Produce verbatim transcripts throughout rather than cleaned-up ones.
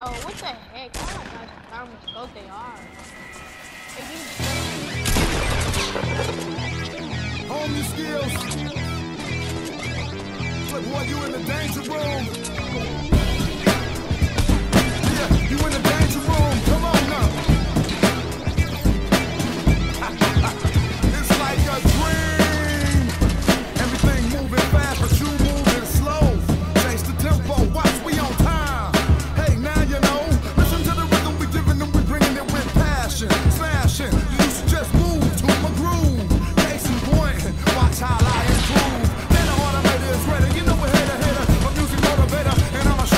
Oh, what the heck? I don't know how much gold they are. Home your skills. Look, boy, you in the danger room. Yeah, you in the danger room. Come on now. It's like a dream. Everything moving fast, but you moving slow. Change the tempo. Watch, we on time. Hey, now you know. Listen to the rhythm we giving them. We bringing it with passion. Smashing. You should just move to my groove. Case in point. Watch how I improve. Then the automator is ready. You know we're header, header. A music motivator. And I'm a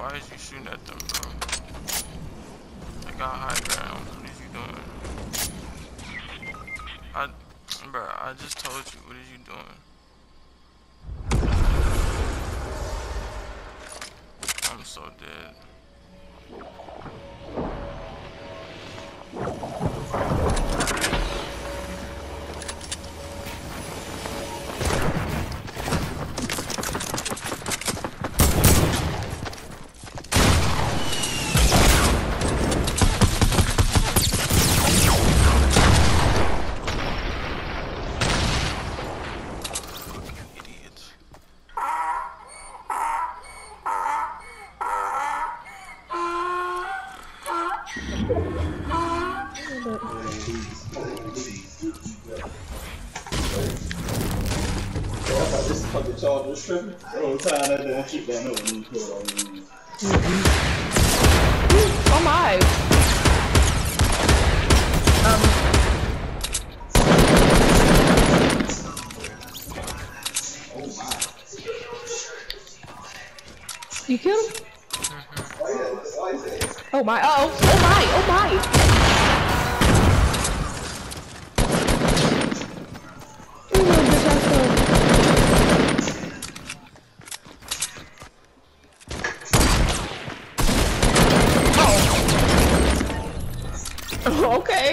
why is you shooting at them, bro? I got high ground. What is you doing? I, bro, I just told you. What is you doing? I'm so dead. Tripping. The whole time that don't keep that no new code on me. Oh my. Um. Oh my. You killed him? Mm-hmm. Oh yeah, that's all he said. Oh my. Oh. Oh my. Oh my. Okay.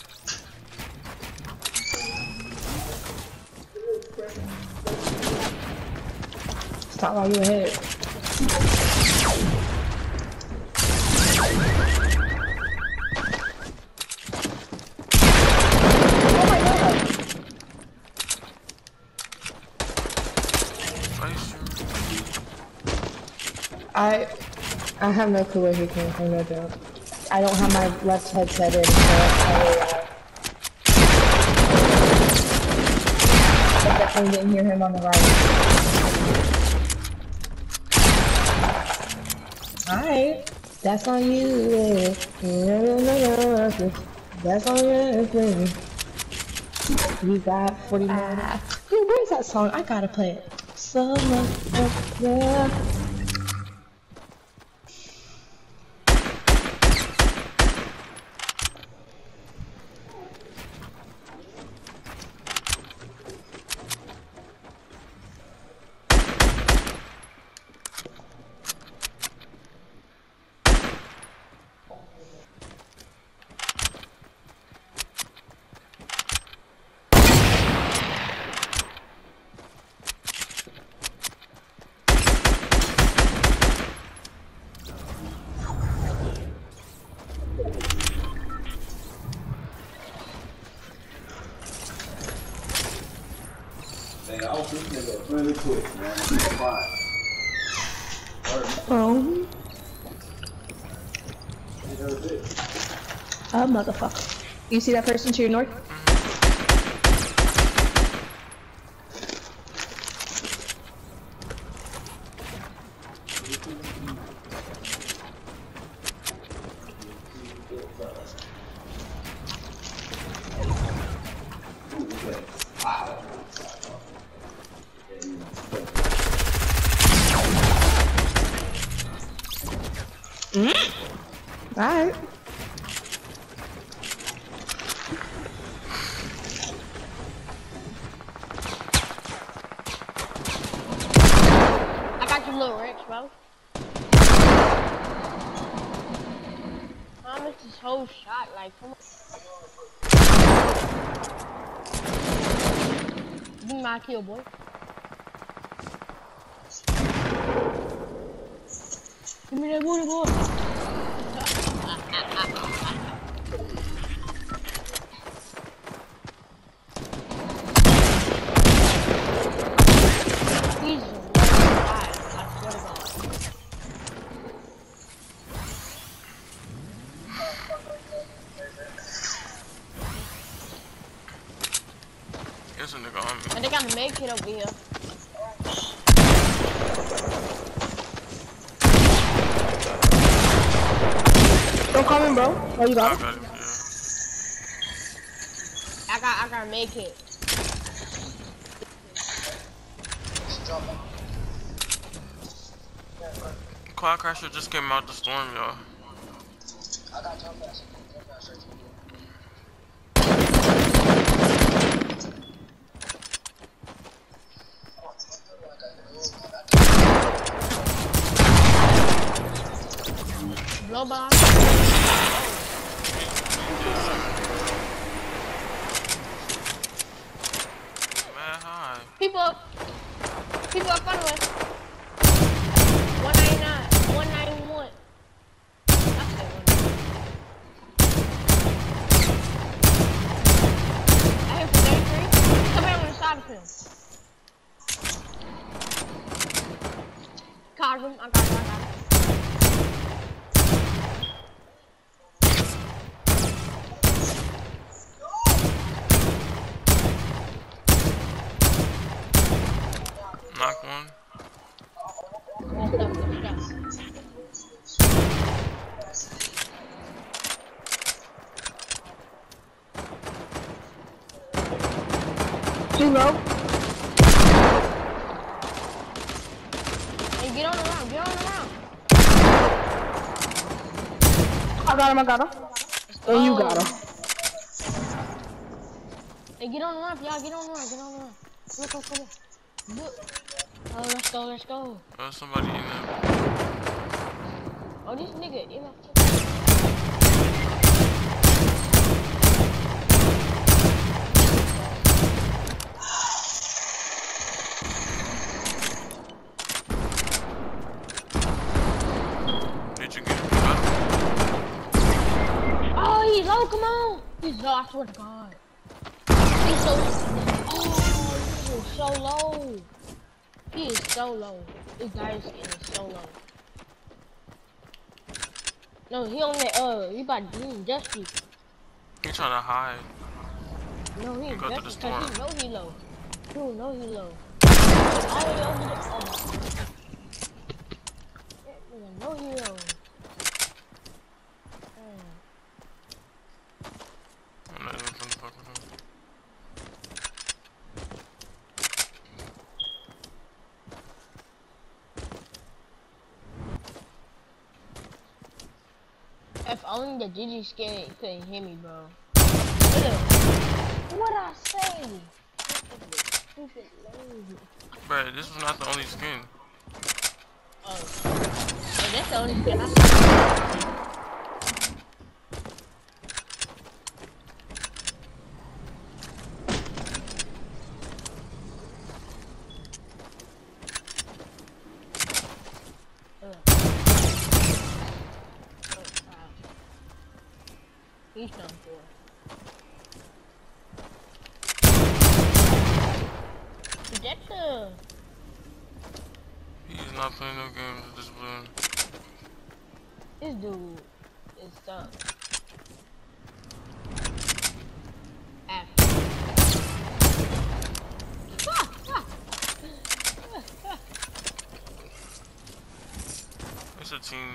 Stop while you ahead. Oh my god. I I have no clue where he came from, no joke. I don't have my left headset in, so I, uh, I definitely didn't hear him on the right. Alright, that's on you. That's on you. You got forty minutes. Uh, dude, where's that song? I gotta play it. So much, yeah. Really quick, man. Oh. Oh, motherfucker. You see that person to your north? Alright. I got you little rich, bro. I missed this whole shot, like, come on. Give me my kill, boy. Give me that booty, boy. There's a nigga on me. And they got a med kit over here. Don't come in, bro. Where you got? I got him, yeah. I got, I got a med kit. Cloud Crasher just came out the storm, y'all. I got jump pass. Jump pass straight to you. Blow by. Man, hi. People, people are fun with. one ninety-nine, one ninety-one. I said one ninety-nine. I hit for thirty-three. Come here on the side of him. Card him. I got it, I got it. Knock one. Too low. Hey, get on the round, get on the round. I got him, I got him. And you got him. Hey, get on the ramp, y'all, get on the ramp, get on the ramp. Look, look, look. Look. Oh, let's go, let's go. There's somebody in there. Oh, this nigga, in my Did you get him? Oh, he's low, come on. He's low, I swear to God. He's so, oh, he is so low. He is so low. This guy's skin is so low. No, he on that, uh, he about to do Dusty. He's trying to hide. No, he ain't Go to the Dusty, cause he storm. know he low. He don't know he low. All the way over the, oh. That nigga know he low. Mm. I'm not even gonna fuck with him. If only the Gigi skin couldn't hit me, bro. What'd I say? Stupid lady. Bro, this was not the only skin. Oh. Yeah, that's the only skin I saw. He's done for. Projector! He's not playing no games with this balloon. This dude is stuck. After. It's a team.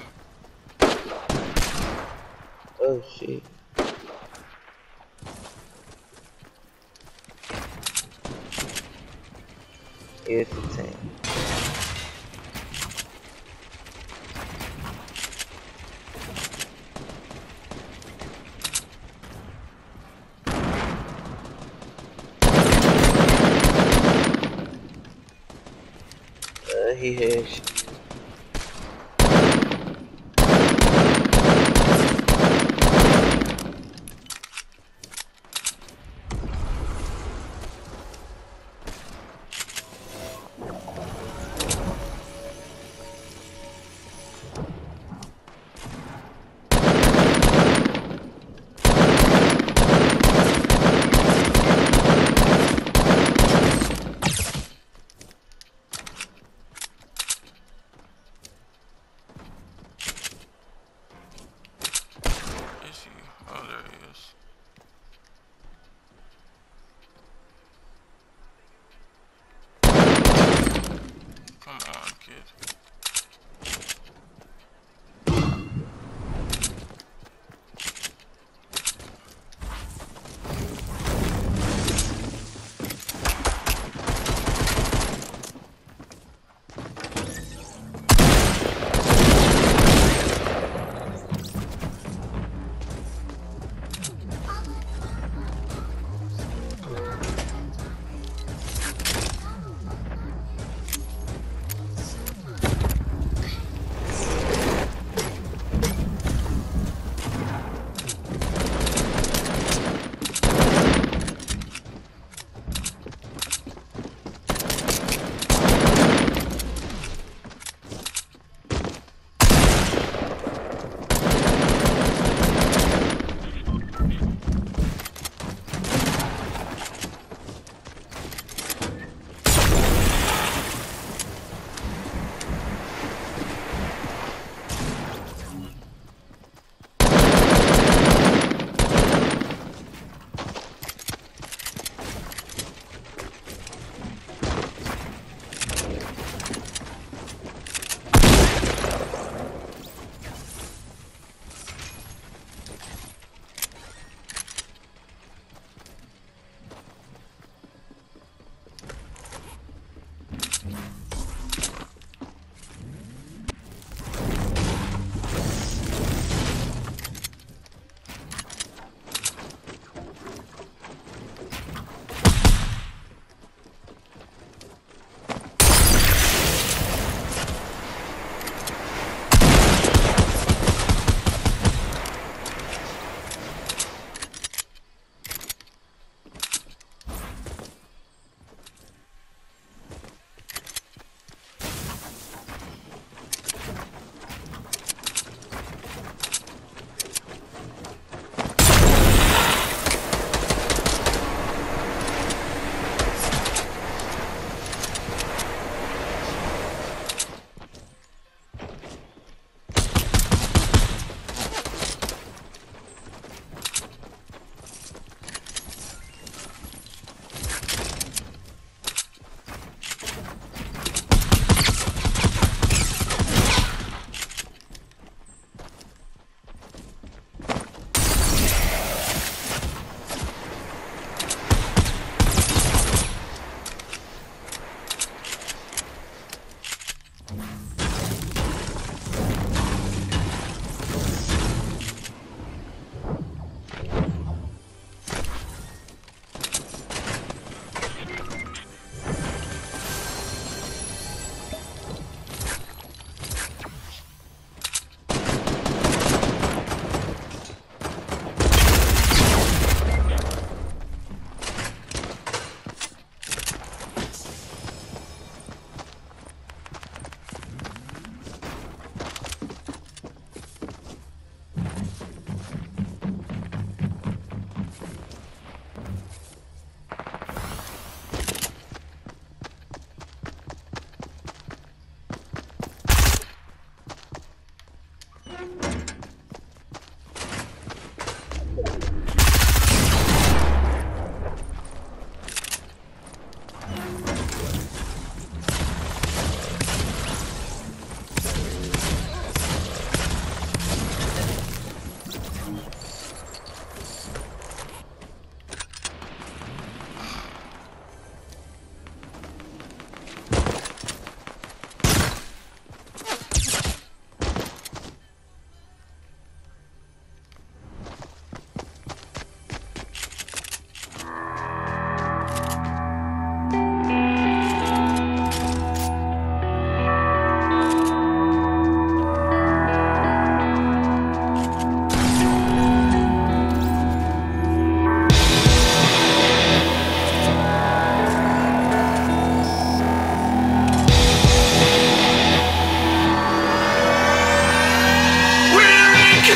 Oh shit. It's a team. Uh, he has shit.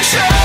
show.